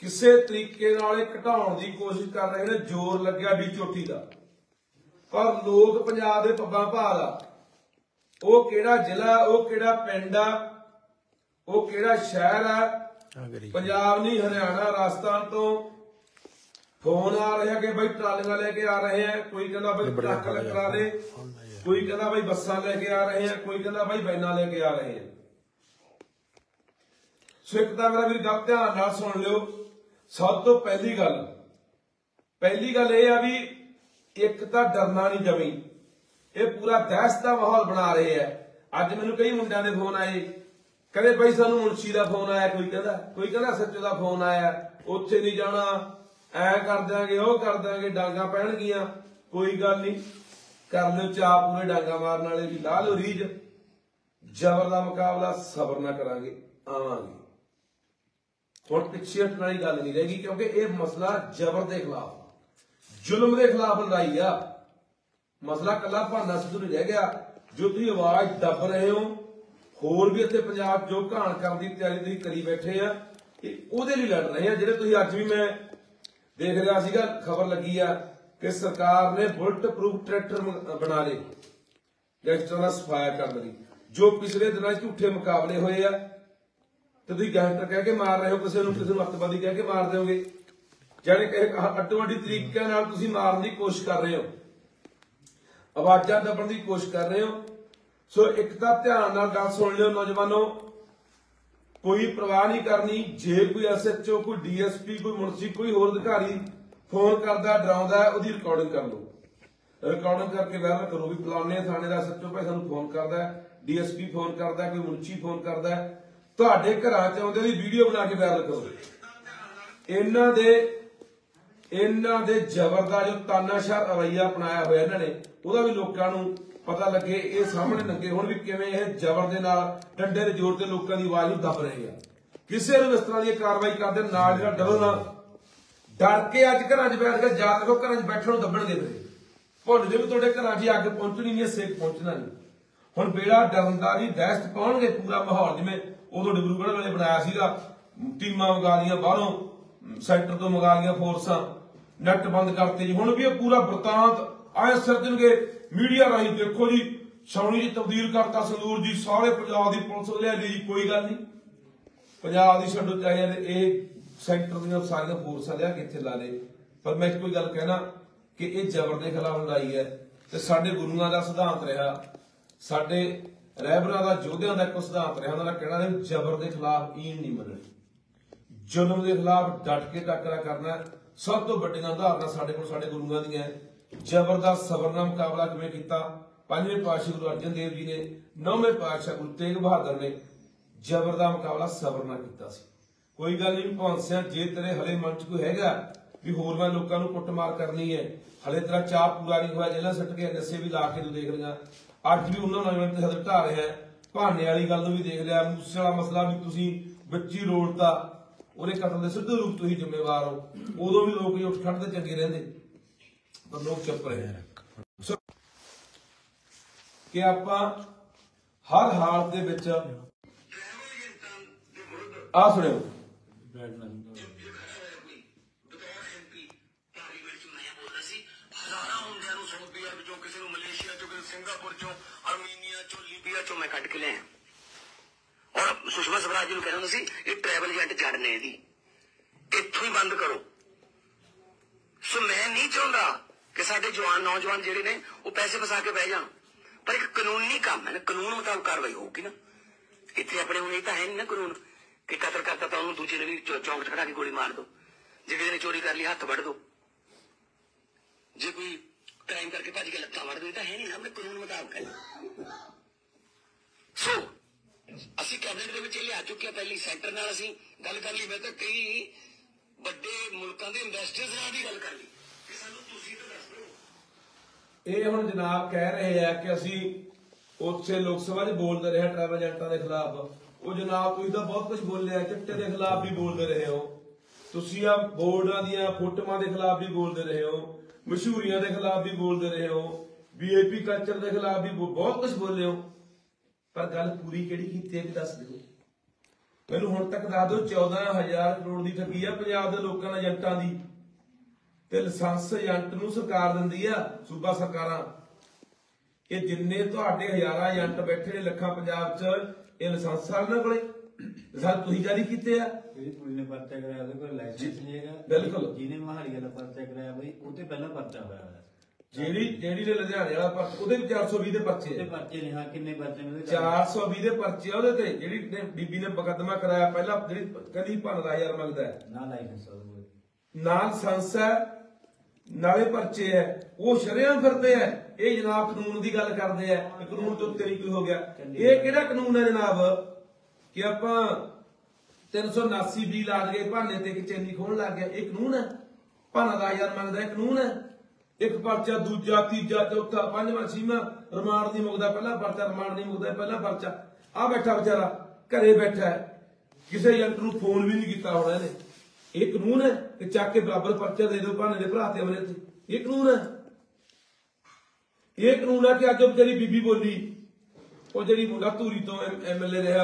ਕਿਸੇ ਤਰੀਕੇ ਨਾਲ ਘਟਾਉਣ ਦੀ ਕੋਸ਼ਿਸ਼ ਕਰ ਰਹੇ ਨੇ। ਜ਼ੋਰ ਲੱਗਿਆ ਡੀ ਚੋਟੀ ਦਾ, ਪਰ ਲੋਕ ਪੰਜਾਬ ਦੇ ਪੱਬਾਂ ਭਾਲ ਆ। ਉਹ ਕਿਹੜਾ ਜ਼ਿਲ੍ਹਾ, ਉਹ ਕਿਹੜਾ ਪਿੰਡ ਆ, ਉਹ ਕਿਹੜਾ ਸ਼ਹਿਰ ਆ, ਪੰਜਾਬ ਨਹੀਂ ਹਰਿਆਣਾ ਰਾਜਸਥਾਨ ਤੋਂ फोन आ रहे हैं कि भाई ट्रालियां लेके आ रहे हैं, कोई कहना भाई ट्रक करा दे, कोई कहना भाई बसा लेके आ रहे हैं, कोई कहना भाई बैना लेके आ रहे हैं। सो एक तो मेरा भी गल ध्यान नाल सुन लियो। सब तो पहली गल यह है भी एक तो डरना नहीं जमी, ये पूरा दहशत का माहौल बना रहे हैं। अज मैनू कई मुंडियां दे फोन आए, कहते भाई सानू मुंशी का फोन आया, कोई कहना सच्चो का फोन आया, उत्थे नहीं जाना, ऐ कर देंगे, वो कर देंगे, डांगा पैणगियां। कोई गल नहीं, कर लो चाह पूरे डांगा मारने वाले भी, ला लो रीज। जबर का मुकाबला सबर ना करांगे, आवांगे। हुण पिछे हटण वाली गल नहीं रहेगी, क्योंकि यह मसला जबर के खिलाफ, जुल्म के खिलाफ लड़ाई आ। मसला कला भाना सिद्धू नहीं रह गया। जो तुसीं आवाज दब रहे हो, होर भी इत्थे पंजाब जो घाण करने की तैयारी तुसीं करी बैठे आ, उहदे लई लड़ रहे हैं। जिहड़े तुसीं अज भी मैं देख रहा सीगा, खबर लगी है कि सरकार ने बुलेट प्रूफ ट्रैक्टर बना ले गैंगस्टरां दा सफाया करने लई। जो पिछले दिनों झूठे मुकाबले होए आ, तो तुसीं गैंगस्टर कह के मार रहे हो, किसी नूं अतवादी कह के मार दोगे, जाने अड्डो अड्डी तरीके नाल तुसीं मारन की कोशिश कर रहे हो, आवाज़ां दबण की कोशिश कर रहे हो। सो एक तो ध्यान नाल गल सुन लियो नौजवानों, कोई परवाह नहीं करनी। जे कोई SHO, कोई DSP, कोई मुंशी, कोई होर अधिकारी फोन करता डराउंदा, उसकी रिकॉर्डिंग कर लो, रिकॉर्डिंग करके वायरल करो भी फलाने थाने का SHO भाई सानू फोन करता है, DSP फोन करता है, कोई मुंशी फोन करता है, तुहाडे घरां च आउंदे दी वीडियो बना के वायरल करो। इन्हां दे जबर दा जो तानाशाह रवैया अपनाया होया इन्हां ने, ਉਹਦਾ भी लोगों नूं पता लगे, ये सामने लगे हुण भी किवें ये जबर दे नाल डंडे दे जोर ते लोकां दी आवाज़ नूं दब रहे हैं। किसी नूं इस तरह दी कार्रवाई करदे नाल जेहड़ा डरो ना, डर के अज घरां च बैठ के जा देखो, घरां च बैठण नूं दब्बणगे फिर भुल जाओ भी तुहाडे घरां च अग पहुंचनी नहीं, सेक पहुंचना नहीं। हुण बेड़ा डरन दा नहीं, दहशत पाउणगे पूरा माहौल। जिवें उदों डिब्रूगढ़ वाले बनाया सीगा, टीमां मंगा लियां बाहरों, सैंटर तो मंगा लियां फोर्सां, नैट बंद करते जी। हुण भी पूरा बरतांत आए सिरजणगे मीडिया राही, देखो जी छाउणी च तब्दील करता संदूर जी, सारे पंजाब की पुलिस लिया जी। कोई गल नहीं, पंजाब की छड्डो, चाहे ये सैंटर दी सारियां फोर्सां लिया के इत्थे ला ले। पर मैं कोई गल कहना कि ये जबर के खिलाफ लड़ाई है, तो साडे गुरुआं दा सिद्धांत रहा, साडे रहबरां दा योद्धिआं दा इक सिद्धांत रहा, उन्हां दा कहना है जबर के खिलाफ ईन नहीं मननी, जुल्म के खिलाफ डट के टकरा करना। सब तो वड्डियां उदाहरणां साडे कोल साडे गुरुआं दीआं है। जबरदस्त सबर का मुकाबला किवें कीता पंजवें पातशाह गुरु अर्जन देव जी ने, नौवें पातशाह गुरु तेग बहादुर ने जबर का मुकाबला सबर नाल कीता सी। कोई गल नहीं भौंसिया, जे तेरे हले मन च कोई हैगा भी होर मैं लोकां नूं कुटमार करनी है, हले तेरा चाह पूरा नहीं होया, जेलां सट के नशे भी ला के तूं देख लिया, अज भी उन्हां नौजवान ते हद ढा रहे हैं। भाने वाली गल नूं भी देख लिया, मूसे वाला मसला भी तुसीं बच्ची रोड़ता, ਉਹਦੇ कतल के सिद्धे रूप तुसीं जिम्मेवार हो। उदों भी लोग उठ खड़ते चंगे रहिंदे, पर लोग चुप रहे हैं कि आपां हर हालत दे विच आ सुणिओ मैं कट के लिया और सुषमा स्वराज जी कहना सी ये ट्रैवल एजेंट जड़ ने इत्थों ही बंद करो। सो मैं नहीं चाहता कि साडे जवान नौजवान जिहड़े ने वो पैसे फसा के बह जाण, पर एक कानूनी काम है ना, कानून मुताबिक कार्रवाई होगी ना। इत्थे अपने हुण ये तां है नहीं ना कानून कि कतल करता तो उन्होंने दूजे ने भी चौंक खड़ा के गोली मार दो, जे किसी ने चोरी कर ली हाथ वढ़ दो, जे कोई क्राइम करके भज के लत्तां वढ़ दो, है नहीं ना, अपने कानून मुताबिक है। सो ਅਸੀਂ ਕੈਬਨਿਟ ਦੇ ਵਿੱਚ ਲਿਆ ਚੁੱਕੇ ਪਹਿਲੀ ਸੈਂਟਰ ਨਾਲ ਅਸੀਂ ਗੱਲ ਕਰ ਲਈ, ਮੈਂ ਤਾਂ ਕਈ ਵੱਡੇ ਮੁਲਕਾਂ ਦੇ ਇਨਵੈਸਟਰਸ ਨਾਲ ਵੀ ਗੱਲ ਕਰ ਲਈ ਕਿ ਸਾਨੂੰ ਤੁਸੀਂ ਤਾਂ ਦੱਸ ਦਿਓ। ਇਹ ਹੁਣ ਜਨਾਬ ਕਹਿ ਰਹੇ ਆ ਕਿ ਅਸੀਂ ਉੱਥੇ ਲੋਕ ਸਭਾ 'ਚ ਬੋਲਦੇ ਰਹੇ ਟਰੈਵਲ ਏਜੰਟਾਂ ਦੇ ਖਿਲਾਫ। ਉਹ ਜਨਾਬ ਤੁਸੀਂ ਤਾਂ ਬਹੁਤ ਕੁਝ ਬੋਲਿਆ, ਚਿੱਟੇ ਦੇ ਖਿਲਾਫ ਵੀ ਬੋਲਦੇ ਰਹੇ ਹੋ, ਤੁਸੀਂ ਆ ਬੋਰਡਾਂ ਦੀਆਂ ਫੋਟੋਆਂ ਦੇ ਖਿਲਾਫ ਵੀ ਬੋਲਦੇ ਰਹੇ ਹੋ, ਮਸ਼ਹੂਰੀਆਂ ਦੇ ਖਿਲਾਫ ਵੀ ਬੋਲਦੇ ਰਹੇ ਹੋ, VIP ਕਲਚਰ ਦੇ ਖਿਲਾਫ ਵੀ ਬਹੁਤ ਕੁਝ ਬੋਲੇ ਹੋ, पर गल पूरी केड़ी कीती है भी दस दो। ਮੈਨੂੰ ਹੁਣ ਤੱਕ ਦੱਸ ਦਿਓ 14,000 ਕਰੋੜ ਦੀ ਠੱਗੀ ਆ ਪੰਜਾਬ ਦੇ ਲੋਕਾਂ ਨਾਲ ਏਜੰਟਾਂ ਦੀ, ਤੇ ਲਾਇਸੈਂਸ ਏਜੰਟ ਨੂੰ ਸਰਕਾਰ ਦਿੰਦੀ ਆ, ਸੂਬਾ ਸਰਕਾਰਾਂ। ਇਹ ਜਿੰਨੇ ਤੁਹਾਡੇ ਹਜ਼ਾਰਾਂ ਏਜੰਟ ਬੈਠੇ ਨੇ ਲੱਖਾਂ ਪੰਜਾਬ 'ਚ, ਇਹ ਲਾਇਸੈਂਸ ਆ ਉਹਨਾਂ ਕੋਲੇ, ਲਾਇਸੈਂਸ ਤੁਸੀਂ ਜਾਰੀ ਕੀਤੇ ਆ। ਜਿਹੜੀ ਕੁੜੀ ਨੇ ਪਰਚਾ ਕਰਾਇਆ ਉਹਦੇ ਕੋਲ ਲਾਇਸੈਂਸ ਨਹੀਂ ਹੈਗਾ। ਬਿਲਕੁਲ। ਜਿਹਨੇ ਮਹਾਲੀ ਵਾਲਾ ਪਰਚਾ ਕਰਾਇਆ ਬਈ ਉਹ ਤੇ ਪਹਿਲਾਂ ਪਰਚਾ ਹੋਇਆ ਹੋਇਆ। ਜਿਹੜੀ ਨੇ ਲੁਧਿਆਣੇ ਵਾਲਾ ਪਰਚਾ, ਉਹਦੇ ਵੀ 420 ਦੇ ਪਰਚੇ ਉਹਦੇ ਪਰਚੇ ਨੇ। ਹਾਂ, ਕਿੰਨੇ ਪਰਚੇ ਨੇ? 420 ਦੇ ਪਰਚੇ ਉਹਦੇ ਤੇ। ਜਿਹੜੀ ਬੀਬੀ ਨੇ ਮੁਕੱਦਮਾ ਕਰਾਇਆ ਪਹਿਲਾਂ, ਜਿਹੜੀ ਕਹਿੰਦੀ ਭੰਨਦਾ ਯਾਰ ਮੰਗਦਾ ਹੈ, ਨਾ ਲਾਇਸੈਂਸ ਉਹਦੇ ਨਾ ਲਾਇਸੈਂਸ ਹੈ, ਨਾਲੇ ਪਰਚੇ ਹੈ, ਉਹ ਸ਼ਰੇਆਮ ਫਿਰਦੇ ਆ। ਇਹ ਜਨਾਬ ਕਾਨੂੰਨ ਦੀ ਗੱਲ ਕਰਦੇ ਆ, ਕਾਨੂੰਨ ਤੋਂ ਉੱਤੇ ਨਹੀਂ ਕੋਈ ਹੋ ਗਿਆ। ਇਹ ਕਿਹੜਾ ਕਾਨੂੰਨ ਹੈ ਜਨਾਬ ਕਿ ਆਪਾਂ 379 ਬੀ ਲਾ ਲਈਏ ਭਾਨੇ ਤੇ ਕਿ ਚੈਨੀ ਖੋਣ ਲੱਗ ਗਿਆ? ਇਹ ਕਾਨੂੰਨ ਹੈ? ਭੰਨਦਾ ਯਾਰ ਮੰਗਦਾ, ਇਹ ਕਾਨੂੰਨ ਹੈ? ਇੱਕ ਪਰਚਾ, ਦੂਜਾ, ਤੀਜਾ, ਚੌਥਾ, ਪੰਜਵਾਂ, ਛੇਵਾਂ, ਰਿਮਾਂਡ ਨਹੀਂ ਮੁੱਕਦਾ, ਪਹਿਲਾ ਪਰਚਾ, ਰਿਮਾਂਡ ਨਹੀਂ ਮੁੱਕਦਾ, ਪਹਿਲਾ ਪਰਚਾ। ਆ ਬੈਠਾ ਵਿਚਾਰਾ ਘਰੇ ਬੈਠਾ ਹੈ, ਕਿਸੇ ਏਜੰਟ ਨੂੰ ਫੋਨ ਵੀ ਨਹੀਂ ਕੀਤਾ ਹੋਣਾ ਇਹਨੇ। ਇਹ ਕਾਨੂੰਨ ਹੈ ਕਿ ਚੱਕ ਕੇ ਬਰਾਬਰ ਪਰਚਾ ਦੇ ਦਿਓ ਭਾਨੇ ਦੇ ਭਰਾ ਤੇ ਅਮਰੇ ਤੇ? ਇਹ ਕਾਨੂੰਨ ਹੈ? ਇਹ ਕਾਨੂੰਨ ਹੈ ਕਿ ਅੱਜ ਉਹ ਜਿਹੜੀ ਬੀਬੀ ਬੋਲੀ, ਉਹ ਜਿਹੜੀ ਮੁੰਡਾ ਧੂਰੀ ਤੋਂ MLA ਰਿਹਾ,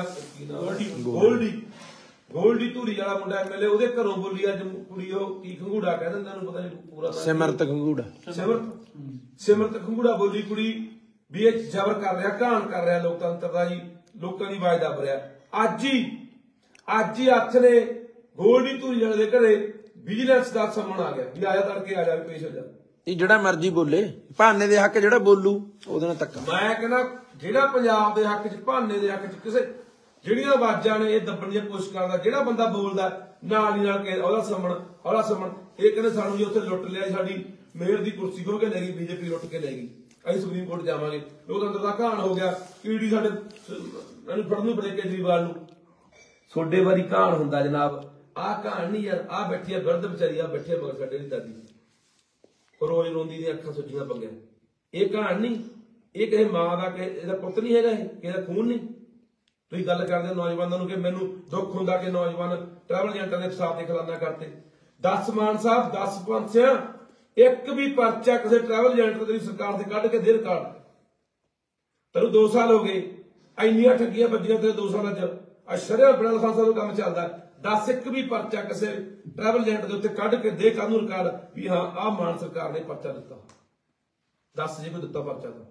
ਗੋਲਡੀ ਧੂਰੀ ਵਾਲਾ ਮੁੰਡਾ MLA, ਉਹਦੇ ਘਰੋਂ ਬੋਲੀ ਅੱਜ ਕੁੜੀ, ਉਹ ਕੀ ਖੰਗੂੜਾ ਕਹਿ ਦਿੰਦਾ ਉਹਨੂੰ, ਪਤਾ ਨਹੀਂ ਪੂਰਾ, ਸਿਮਰਤ ਖੰਗੂੜਾ, ਸਿਮਰਤ ਖੰਗੂੜਾ ਬੋਲੀ ਕੁੜੀ ਵੀ ਇਹ ਜ਼ਬਰ ਕਰ ਰਿਹਾ, ਘਾਣ ਕਰ ਰਿਹਾ ਲੋਕਤੰਤਰ ਦਾ ਜੀ, ਲੋਕਾਂ ਦੀ ਆਵਾਜ਼ ਦੱਬ ਰਿਹਾ। ਅੱਜ ਹੀ ਹੱਥ ਨੇ ਗੋਲਡੀ ਧੂਰੀ ਵਾਲੇ ਦੇ ਘਰੇ ਵਿਜੀਲੈਂਸ ਦਾ ਸਮਨ ਆ ਗਿਆ ਵੀ ਆਇਆ ਤੜਕੇ ਆ ਜਾ, ਪੇਸ਼ ਹੋ ਜਾ। ਇਹ ਜਿਹੜਾ ਮਰਜ਼ੀ ਬੋਲੇ, ਭਾਨੇ ਦੇ ਹੱਕ ਜਿਹੜਾ ਬੋਲੂ ਉਹਦੇ ਨਾਲ ਧੱਕਾ। ਮੈਂ ਕਹਿੰਦਾ ਜਿਹੜਾ ਪੰਜਾਬ ਦੇ ਹੱਕ 'ਚ, ਭਾਨੇ ਦੇ ਹੱਕ 'ਚ ਕਿਸੇ ਜਿਹੜੀਆਂ ਆਵਾਜ਼ਾਂ ਨੇ ਇਹ ਦੱਬਣ ਦੀ ਕੋਸ਼ਿਸ਼ ਕਰਦਾ, ਜਿਹੜਾ ਬੰਦਾ ਬੋਲਦਾ ਨਾਲ ਹੀ ਨਾਲ ਉਹਦਾ ਸਮਣ। ਇਹ ਕਹਿੰਦੇ ਸਾਨੂੰ ਜੀ ਉੱਥੇ ਲੁੱਟ ਲਿਆ, ਸਾਡੀ ਮੇਅਰ ਦੀ ਕੁਰਸੀ ਖੋਹ ਕੇ ਲੈ ਗਈ, BJP ਲੁੱਟ ਕੇ ਲੈ ਗਈ, ਅਸੀਂ ਸੁਪਰੀਮ ਕੋਰਟ ਜਾਵਾਂਗੇ। ਲੋਕਤੰਤਰ ਦਾ ਘਾਣ ਹੋ ਗਿਆ। ਈਡੀ ਸਾਡੇ ਇਹਨੂੰ ਫੜਨ ਨੂੰ ਬੜੇ, ਕੇਜਰੀਵਾਲ ਨੂੰ। ਤੁਹਾਡੇ ਵਾਰੀ ਘਾਣ ਹੁੰਦਾ ਜਨਾਬ, ਆਹ ਘਾਣ ਨਹੀਂ ਯਾਰ। ਆਹ ਬੈਠੀ ਆ ਬਿਰਧ ਵਿਚਾਰੀ, ਆ ਬੈਠੀ ਮਗਰ ਸਾਡੇ ਦੀ ਦਾਦੀ, ਰੋਜ਼ ਰੋਂਦੀ ਦੀਆਂ ਅੱਖਾਂ ਸੁੱਜੀਆਂ ਪੰਗੀਆਂ। ਇਹ ਘਾਣ ਨਹੀਂ, ਇਹ ਕਿਸੇ ਮਾਂ ਦਾ, ਇਹਦਾ ਪੁੱਤ ਨਹੀਂ ਹੈਗਾ, ਇਹ ਕਿਸੇ ਦਾ ਖੂਨ ਨਹੀਂ। ਤੁਸੀਂ ਗੱਲ ਕਰਦੇ ਨੌਜਵਾਨਾਂ ਨੂੰ ਕਿ ਮੈਨੂੰ ਦੁੱਖ ਹੁੰਦਾ ਕਿ ਨੌਜਵਾਨ ਟਰੈਵਲ ਏਜੰਟਾਂ ਦੇ ਫਸਾਦ ਦੇ ਖਿਲਾਫ ਕਰਦੇ। 10 ਮਾਨ ਸਾਹਿਬ, 10 ਪੰਥਿਆਂ, ਇੱਕ ਵੀ ਪਰਚਾ ਕਿਸੇ ਟਰੈਵਲ ਏਜੰਟ ਦੀ ਸਰਕਾਰ ਦੇ ਕੱਢ ਕੇ ਦੇ ਰਿਕਾਰਡ। ਤੈਨੂੰ 2 ਸਾਲ ਹੋ ਗਏ, ਇੰਨੀਆਂ ਠੱਗੀਆਂ ਵੱਜੀਆਂ ਤੇਰੇ 2 ਸਾਲਾਂ 'ਚ। ਅਸ਼ਰਿਆ ਬੜਾ ਲਾਇਸੈਂਸਾਂ ਦਾ ਕੰਮ ਚੱਲਦਾ। 10 ਇੱਕ ਵੀ ਪਰਚਾ ਕਿਸੇ ਟਰੈਵਲ ਏਜੰਟ ਦੇ ਉੱਤੇ ਕੱਢ ਕੇ ਦੇ ਕਾਨੂੰਨ ਰਿਕਾਰਡ ਵੀ ਹਾਂ ਆਹ ਮਾਨ ਸਰਕਾਰ ਨੇ ਪਰਚਾ ਦਿੱਤਾ। 10 ਜੇ ਕੋਈ ਦਿੱਤਾ ਪਰਚਾ ਤਾਂ।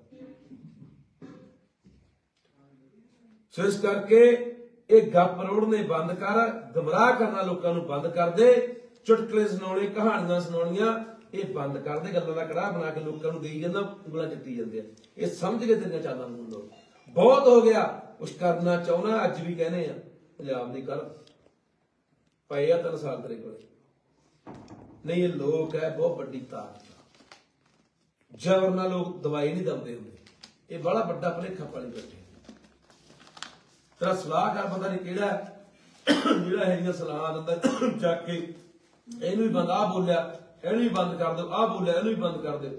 ਸੋ ਇਸ ਕਰਕੇ ਇਹ ਗੱਪ ਰੋੜਨੇ ਬੰਦ ਕਰ, ਗਮਰਾਹ ਕਰਨਾ ਲੋਕਾਂ ਨੂੰ ਬੰਦ ਕਰ ਦੇ, ਚੁਟਕਲੇ ਸੁਣਾਉਣੇ, ਕਹਾਣੀਆਂ ਸੁਣਾਉਣੀਆਂ ਇਹ ਬੰਦ ਕਰ ਦੇ। ਗੱਲਾਂ ਦਾ ਕੜਾਹ ਬਣਾ ਕੇ ਲੋਕਾਂ ਨੂੰ ਦੇਈ ਜਾਂਦਾ, ਉਂਗਲਾਂ ਚੱਟੀ ਜਾਂਦੇ ਆ। ਇਹ ਸਮਝ ਕੇ ਤੇਰੀਆਂ ਚਾਲਾਂ ਨੂੰ ਲੋਕ ਬਹੁਤ ਹੋ ਗਿਆ। ਕੁਛ ਕਰਨਾ ਚਾਹੁੰਦਾ, ਅੱਜ ਵੀ ਕਹਿੰਦੇ ਆ ਪੰਜਾਬ ਦੀ ਕਰ ਪਏ ਆ 3 ਸਾਲ ਤੇਰੇ ਕੋਲੇ ਨਹੀਂ। ਇਹ ਲੋਕ ਹੈ ਬਹੁਤ ਵੱਡੀ ਤਾਕਤ, ਜ਼ਬਰ ਨਾਲ ਲੋਕ ਦਵਾਈ ਨਹੀਂ ਦਬਦੇ ਹੁੰਦੇ। ਇਹ ਬੜਾ ਵੱਡਾ ਭਲੇਖਾ ਪਾਲੀ ਬੈਠੇ। ਤੇਰਾ ਸਲਾਹਕਾਰ ਪਤਾ ਨਹੀਂ ਕਿਹੜਾ, ਜਿਹੜਾ ਇਹ ਜਿਹੀਆਂ ਸਲਾਹਾਂ ਦਿੰਦਾ ਚੱਕ ਕੇ ਇਹਨੂੰ ਵੀ ਬੰਦ, ਆਹ ਬੋਲਿਆ ਇਹਨੂੰ ਵੀ ਬੰਦ ਕਰ ਦਿਓ, ਆਹ ਬੋਲਿਆ ਇਹਨੂੰ ਵੀ ਬੰਦ ਕਰ ਦਿਓ।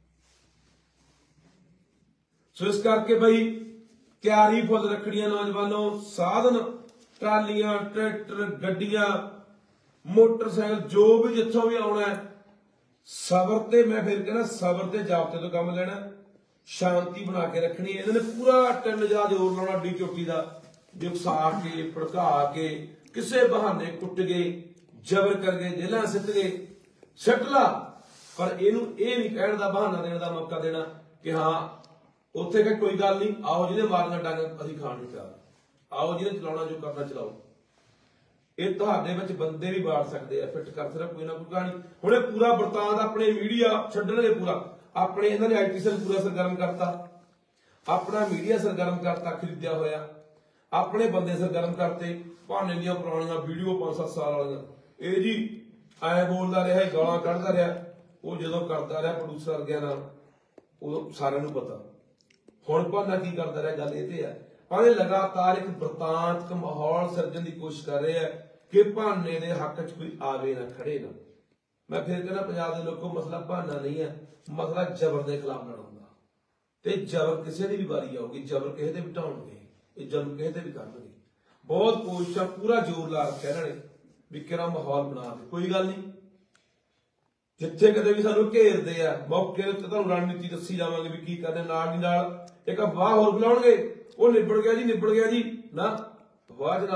ਸੋ ਇਸ ਕਰਕੇ ਬਈ ਤਿਆਰੀ ਫੁੱਲ ਰੱਖਣੀਆਂ ਨੌਜਵਾਨੋ। ਸਾਧਨ, ਟਰਾਲੀਆਂ, ਟਰੈਕਟਰ, ਗੱਡੀਆਂ, ਮੋਟਰਸਾਈਕਲ, ਜੋ ਵੀ ਜਿੱਥੋਂ ਵੀ ਆਉਣਾ, ਸਬਰ ਤੇ, ਮੈਂ ਫਿਰ ਕਹਿੰਦਾ ਸਬਰ ਤੇ ਜਾਬਤੇ ਤੋਂ ਕੰਮ ਲੈਣਾ, ਸ਼ਾਂਤੀ ਬਣਾ ਕੇ ਰੱਖਣੀ। ਇਹਨਾਂ ਨੇ ਪੂਰਾ ਟਿੰਨ ਜਾ ਜ਼ੋਰ ਲਾਉਣਾ ਡੀ ਚੋਟੀ ਦਾ, ਜੇ ਉਕਸਾ ਕੇ, ਭੜਕਾ ਕੇ, ਕਿਸੇ ਬਹਾਨੇ ਕੁੱਟ ਗਏ, ਜ਼ਬਰ ਕਰ ਗਏ, ਜੇਲਾਂ ਸਿੱਟ ਗਏ, ਸਿੱਟ ਲਾ। ਪਰ ਇਹਨੂੰ ਇਹ ਨਹੀਂ ਕਹਿਣ ਦਾ, ਬਹਾਨਾ ਦੇਣ ਦਾ ਮੌਕਾ ਦੇਣਾ ਕਿ ਹਾਂ ਉੱਥੇ ਕਿ ਕੋਈ ਗੱਲ ਨਹੀਂ, ਆਓ ਜਿਹਨੇ ਮਾਰਨਾ ਡੰਗ ਅਸੀਂ ਖਾਣ ਨੂੰ ਤਿਆਰ, ਆਓ ਜਿਹਨੇ ਚਲਾਉਣਾ ਜੋ ਕਰਨਾ ਚਲਾਓ। ਇਹ ਤੁਹਾਡੇ ਵਿੱਚ ਬੰਦੇ ਵੀ ਬਾੜ ਸਕਦੇ ਆ, ਫਿੱਟ ਕਰ ਸਕਦਾ ਕੋਈ ਨਾ ਕੋਈ ਕਹਾਣੀ। ਹੁਣ ਇਹ ਪੂਰਾ ਵਰਤਾਂਤ ਆਪਣੇ ਮੀਡੀਆ ਛੱਡਣਗੇ, ਪੂਰਾ ਆਪਣੇ ਇਹਨਾਂ ਨੇ IT ਸੈੱਲ ਪੂਰਾ ਸਰਗਰਮ ਕਰਤਾ, ਆਪਣਾ ਮੀਡੀਆ ਸਰਗਰਮ ਕਰਤਾ, ਖਰੀਦਿਆ ਹੋਇਆ, ਆਪਣੇ ਬੰਦੇ ਸਰਗਰਮ ਕਰਤੇ। ਭਾਣੇ ਦੀਆਂ ਪੁਰਾਣੀਆਂ ਵੀਡੀਓ 5-7 ਸਾਲ ਵਾਲੀਆਂ, ਇਹ ਜੀ ਐ ਬੋਲਦਾ ਰਿਹਾ, ਗਾਲਾਂ ਕੱਢਦਾ ਰਿਹਾ, ਉਹ ਜਦੋਂ ਕਰਦਾ ਰਿਹਾ ਪ੍ਰੋਡਿਊਸਰ ਵਰਗਿਆਂ ਨਾਲ, ਉਦੋਂ ਸਾਰਿਆਂ ਨੂੰ ਪਤਾ। ਹੁਣ ਭਾਨਾ ਕੀ ਕਰਦਾ ਰਿਹਾ, ਗੱਲ ਇਹ ਤੇ ਆ। ਪਰ ਇਹ ਲਗਾਤਾਰ ਇੱਕ ਵਰਤਾਂਤਕ ਮਾਹੌਲ ਸਿਰਜਣ ਦੀ ਕੋਸ਼ਿਸ਼ ਕਰ ਰਹੇ ਆ ਕਿ ਭਾਨੇ ਦੇ ਹੱਕ 'ਚ ਕੋਈ ਆਵੇ ਨਾ, ਖੜੇ ਨਾ। ਮੈਂ ਫਿਰ ਕਹਿੰਦਾ ਪੰਜਾਬ ਦੇ ਲੋਕੋ, ਮਸਲਾ ਭਾਨਾ ਨਹੀਂ ਹੈ, ਮਸਲਾ ਜ਼ਬਰ ਦੇ ਖਿਲਾਫ ਲੜਨ ਦਾ। ਤੇ ਜ਼ਬਰ ਕਿਸੇ ਦੀ ਵੀ ਵਾਰੀ ਆਊਗੀ, ਜ਼ਬਰ ਕਿਸੇ ਤੇ ਵੀ ਢਾਉਣਗੇ, ਇਹ ਜ਼ੁਲਮ ਕਿਸੇ ਤੇ ਵੀ ਕਰਨਗੇ। ਬਹੁਤ ਕੋਸ਼ਿਸ਼ਾਂ, ਪੂਰਾ ਜ਼ੋਰ ਲਾ ਰੱਖਿਆ ਇਹਨਾਂ ਨੇ ਵੀ ਕਿਹੜਾ ਮਾਹੌਲ ਬਣਾ ਦੇ। ਕੋਈ ਗੱਲ ਨਹੀਂ, ਜਿੱਥੇ ਕਦੇ ਵੀ ਸਾਨੂੰ ਘੇਰਦੇ ਆ ਮੌਕੇ ਦੇ ਉੱਤੇ ਤੁਹਾਨੂੰ ਰਣਨੀਤੀ ਦੱਸੀ ਜਾਵਾਂਗੇ ਵੀ ਕੀ ਕਰਦੇ। ਨਾਲ ਦੀ ਨਾਲ ਇੱਕ ਅਫਵਾਹ ਹੋਰ ਫੈਲਾਉਣਗੇ, ਉਹ ਨਿਬੜ ਗਿਆ ਜੀ, ਨਿਬੜ ਗਿਆ ਜੀ, ਨਾ ਅਫਵਾਹ ਚ ਨਾ ਆ ਜਾਓ।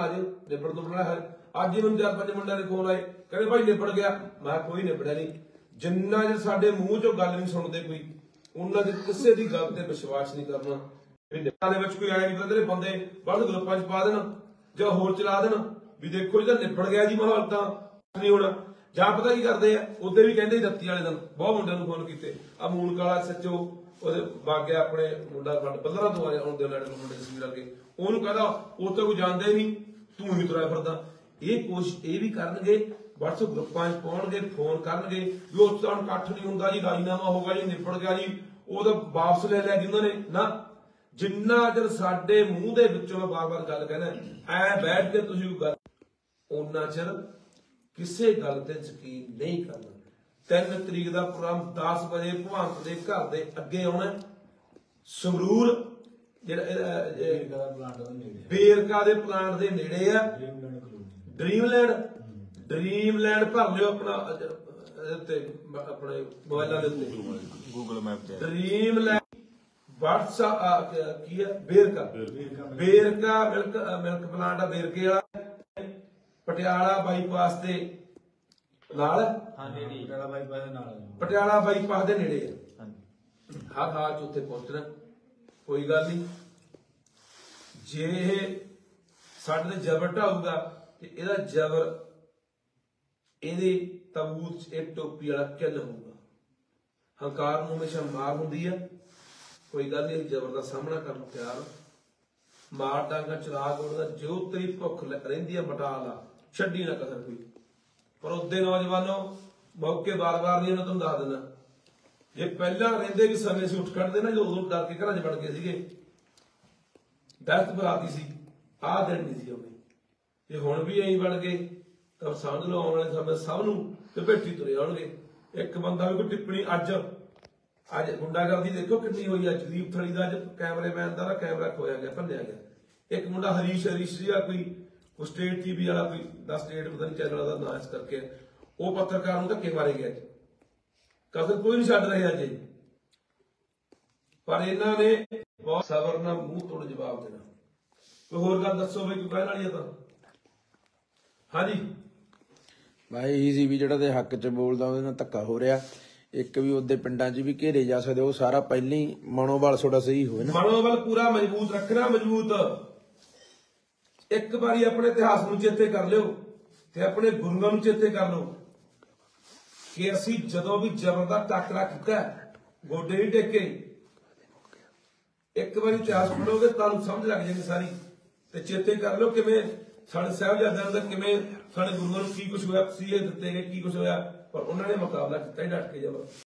ਨਿਬੜ ਤੋਂ ਬਣਾ ਹੈ। ਅੱਜ ਹੀ ਮੈਨੂੰ 4-5 ਮੁੰਡਿਆਂ ਦੇ ਫੋਨ ਆਏ, ਕਹਿੰਦੇ ਭਾਈ ਨਿਬੜ ਗਿਆ। ਮੈਂ ਕੋਈ ਨਿਬੜਿਆ ਨਹੀਂ। ਜਿੰਨਾ ਚਿਰ ਸਾਡੇ ਮੂੰਹ ਚੋਂ ਗੱਲ ਨਹੀਂ ਸੁਣਦੇ ਕੋਈ, ਉਹਨਾਂ ਦੇ ਕਿਸੇ ਦੀ ਗੱਲ ਤੇ ਵਿਸ਼ਵਾਸ ਨਹੀਂ ਕਰਨਾ। ਦੇ ਵਿੱਚ ਕੋਈ ਆਇਆ ਨਹੀਂ ਕਹਿੰਦੇ ਬੰਦੇ ਬਾਹਰ ਗਰੁੱਪਾਂ 'ਚ ਪਾ ਦੇਣ ਜਾਂ ਹੋਰ ਚਲਾ ਦੇਣ ਵੀ ਦੇਖੋ ਜੀ ਤਾਂ ਨਿਬੜ ਗਿਆ ਜੀ ਮਾਹੌਲ, ਤਾਂ ਨਹੀਂ ਹੋਣਾ। ਜਾਂ ਪਤਾ ਕੀ ਕਰਦੇ ਆ, ਉਹਦੇ ਵੀ ਕਹਿੰਦੇ ਰੱਤੀ ਵਾਲੇ ਦਿਨ ਬਹੁਤ ਮੁੰਡਿਆਂ ਨੂੰ ਫੋਨ ਕੀਤੇ। ਆ ਮੂਨਕ ਵਾਲਾ ਸੱਚੋ ਉਹਦੇ ਵਗ ਗਿਆ ਆਪਣੇ ਮੁੰਡਾ ਪੰਦਰਾਂ ਤੋਂ ਆਉਂਦੇ ਲੜੇ ਮੁੰਡੇ ਤਸਵੀਰ ਅੱਗੇ, ਉਹਨੂੰ ਕਹਿੰਦਾ ਉਹ ਤਾਂ ਕੋਈ ਜਾਣਦੇ ਨਹੀਂ, ਤੂੰ ਹੀ ਤੁਰਿਆ ਫਿਰਦਾ। ਇਹ ਕੋਸ਼ਿਸ਼ ਇਹ ਵੀ ਕਰਨਗੇ, WhatsApp ਗਰੁੱਪਾਂ 'ਚ ਪਾਉਣਗੇ, ਫੋਨ ਕਰਨਗੇ ਵੀ ਉਹ ਤਾਂ ਇਕੱਠ ਨਹੀਂ ਹੁੰਦਾ ਜੀ, ਰਾਜੀਨਾਮਾ ਹੋਗਾ ਜੀ, ਨਿਬੜ ਗਿਆ ਜੀ, ਉਹ ਤਾਂ ਵਾਪਸ ਲੈ ਲਿਆ ਜਿਨ੍ਹਾਂ ਨੇ ਨਾ। ਜਿੰਨਾ ਚਿਰ ਸਾਡੇ ਮੂੰਹ ਦੇ ਵਿੱਚੋਂ ਮੈਂ ਬਾਰ-ਬਾਰ ਗੱਲ ਕਹਿੰਦਾ ਐ ਬੈਠ ਕੇ ਤੁਸੀਂ ਗੱਲ, ਉਹਨਾਂ ਚਿਰ ਕਿਸੇ ਗੱਲ ਤੇ ਯਕੀਨ ਨਹੀਂ ਕਰਨਾ। 3 ਤਰੀਕ ਦਾ ਪ੍ਰੋਗਰਾਮ 10 ਵਜੇ ਭਗਵੰਤ ਦੇ ਘਰ ਦੇ ਅੱਗੇ ਆਉਣਾ। ਸੰਗਰੂਰ ਜਿਹੜਾ ਬੇਰਕਾ ਦੇ ਪਲਾਂਟ ਦੇ ਨੇੜੇ ਆ, ਡ੍ਰੀਮਲੈਂਡ ਭਰ ਲਿਓ ਆਪਣਾ ਆਪਣੇ ਮੋਬਾਈਲਾਂ ਦੇ ਉੱਤੇ ਗੂਗਲ ਮੈਪ ਤੇ ਡ੍ਰੀਮਲੈਂਡ WhatsApp ਕੀ ਹੈ ਬੇਰਕਾ ਮਿਲਕ ਪਲਾਂਟ ਆ ਬੇਰਕੇ ਵਾਲਾ, ਪਟਿਆਲਾ ਬਾਈਪਾਸ ਦੇ ਨਾਲ, ਪਟਿਆਲਾ ਬਾਈਪਾਸ ਦੇ ਨੇੜੇ ਆ। ਹਰ ਹਾਲ ਚ ਉੱਥੇ ਪਹੁੰਚਣਾ, ਕੋਈ ਗੱਲ ਨਹੀਂ। ਜੇ ਇਹ ਸਾਡੇ ਤੇ ਜ਼ਬਰ ਢਾਊਗਾ ਤੇ ਇਹਦਾ ਜ਼ਬਰ ਇਹਦੇ ਤਾਬੂਤ ਚ ਇੱਕ ਟੋਪੀ ਵਾਲਾ ਕਿੱਲ ਹੋਊਗਾ। ਹੰਕਾਰ ਨੂੰ ਹਮੇਸ਼ਾ ਮਾਰ ਹੁੰਦੀ ਆ, ਕੋਈ ਗੱਲ ਨਹੀਂ, ਜ਼ਬਰ ਦਾ ਸਾਹਮਣਾ ਕਰਨ ਨੂੰ ਤਿਆਰ। ਮਾਰ ਡਾਂਗਾ ਚਲਾ ਕੇ ਜੋ ਤੇਰੀ ਭੁੱਖ ਰਹਿੰਦੀ ਆ ਮਟਾ ਲਾ, ਛੱਡੀ ਨਾ ਕਸਰ ਕੋਈ। ਪਰ ਉਹਦੇ ਨੌਜਵਾਨੋ ਮੌਕੇ ਵਾਰ-ਵਾਰ ਨਹੀਂ, ਉਹਨਾਂ ਤੁਹਾਨੂੰ ਦੱਸ ਦਿੰਦਾ। ਜੇ ਪਹਿਲਾਂ ਰਹਿੰਦੇ ਵੀ ਸਮੇਂ ਸੀ ਉੱਠ ਖੜਦੇ ਨਾ, ਜੋ ਉਦੋਂ ਡਰ ਕੇ ਘਰਾਂ 'ਚ ਵੜ ਗਏ ਸੀਗੇ, ਦਸਤ ਬਰਾਤੀ ਸੀ, ਆਹ ਦਿਨ ਨਹੀਂ ਸੀ ਆਉਣੇ। ਜੇ ਹੁਣ ਵੀ ਐਂ ਬਣ ਗਏ ਤਾਂ ਸਮਝ ਲਓ ਆਉਣ ਵਾਲੇ ਸਮੇਂ ਸਭ ਨੂੰ ਤੇ ਭੇਟੀ ਤੁਰੇ ਆਉਣਗੇ। ਇੱਕ ਬੰਦਾ ਵੀ ਕੋਈ ਟਿੱਪਣੀ ਅੱਜ ਗੁੰਡਾਗਰਦੀ ਦੇਖੋ ਕਿੰਨੀ ਹੋਈ ਆ। ਜਦੀਪ ਥਲੀ ਦਾ ਅੱਜ ਕੈਮਰਾਮੈਨ ਦਾ ਕੈਮਰਾ ਖੋਇਆ ਗਿਆ, ਭੰਨਿਆ ਗਿਆ। ਇੱਕ ਮੁੰਡਾ ਹਰੀਸ਼ ਸੀਗਾ, ਕੋਈ ਸਟੇਟ ਟੀਵੀ ਵਾਲਾ, ਕੋਈ 10 ਸਟੇਟ ਪਤਾ ਨਹੀਂ ਚੈਨਲ ਦਾ ਨਾਂ ਇਸ ਕਰਕੇ, ਉਹ ਪੱਤਰਕਾਰ ਨੂੰ ਧੱਕੇ ਮਾਰੇ ਗਿਆ। ਕਸਰ ਕੋਈ ਨਹੀਂ ਛੱਡ ਰਹੇ ਅੱਜ, ਪਰ ਇਹਨਾਂ ਨੇ ਬਹੁਤ ਸਬਰ ਨਾਲ ਮੂੰਹ ਤੋੜ ਜਵਾਬ ਦੇਣਾ। ਕੋਈ ਹੋਰ ਗੱਲ ਦੱਸੋ ਬਈ, ਕੋਈ ਕਹਿਣ ਵਾਲੀ ਆ ਤਾਂ? ਹਾਂਜੀ ਭਾਈ ਇਹੀ ਸੀ ਵੀ ਜਿਹੜਾ ਦੇ ਹੱਕ 'ਚ ਬੋਲਦਾ ਉਹਦੇ ਨਾਲ ਧੱਕਾ ਹੋ ਰਿਹਾ। ਇੱਕ ਵੀ ਉਹਦੇ ਪਿੰਡਾਂ 'ਚ ਵੀ ਘੇਰੇ ਜਾ ਸਕਦੇ, ਉਹ ਸਾਰਾ ਪਹਿਲਾਂ ਹੀ ਮਨੋਬਲ ਤੁਹਾਡਾ ਸਹੀ ਹੋਵੇ ਨਾ, ਮਨੋਬਲ ਪੂਰਾ ਮਜ਼ਬੂਤ ਰੱਖਣਾ। ਮਜ਼ਬੂਤ ਇੱਕ ਵਾਰੀ ਆਪਣੇ ਇਤਿਹਾਸ ਨੂੰ ਚੇਤੇ ਕਰ ਲਿਓ ਤੇ ਆਪਣੇ ਗੁਰੂਆਂ ਨੂੰ ਚੇਤੇ ਕਰ ਲਓ ਕਿ ਅਸੀਂ ਜਦੋਂ ਵੀ ਜ਼ਬਰ ਦਾ ਟਾਕਰਾ ਕੀਤਾ, ਗੋਡੇ ਨਹੀਂ ਟੇਕੇ। ਇੱਕ ਵਾਰੀ ਇਤਿਹਾਸ ਪੜ੍ਹੋਗੇ ਤੁਹਾਨੂੰ ਸਮਝ ਲੱਗ ਜਾਏਗੀ ਸਾਰੀ। ਤੇ ਚੇਤੇ ਕਰ ਲਓ ਕਿਵੇਂ ਸਾਡੇ ਸਾਹਿਬਜ਼ਾਦਿਆਂ ਦਾ, ਕਿਵੇਂ ਸਾਡੇ ਗੁਰੂਆਂ ਨੂੰ ਕੀ ਕੁਛ ਹੋਇਆ, ਸੀਏ ਦਿੱਤੇ ਗਏ, ਕੀ ਕੁਛ ਹੋਇਆ, ਪਰ ਉਹਨਾਂ ਨੇ ਮੁਕਾਬਲਾ ਕੀਤਾ ਹੀ ਡਟ ਕੇ ਜ਼ਬਰ।